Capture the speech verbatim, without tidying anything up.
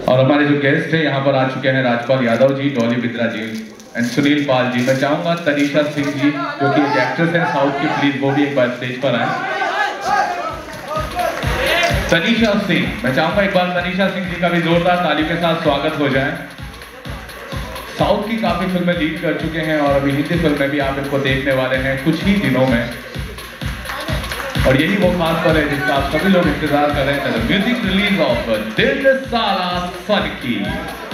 और हमारे जो गेस्ट हैं यहाँ पर आ चुके हैं राजपाल यादव जी, डॉली बिद्रा जी एंड सुनील पाल जी। मैं चाहूंगा तनीषा सिंह जी जो कि एक एक्ट्रेस है साउथ की, प्लीज वो भी एक बार स्टेज पर आए। तनीषा सिंह, मैं चाहूंगा एक बार तनीषा सिंह जी का भी जोरदार ताली के साथ स्वागत हो जाए। साउथ की काफी फिल्में लीड कर चुके हैं और अभी हिंदी फिल्म में भी आप इनको देखने वाले हैं कुछ ही दिनों में, और यही वो खास पल है जिसका आप सभी लोग इंतजार कर रहे हैं, म्यूजिक रिलीज ऑफ दिल साला फन की।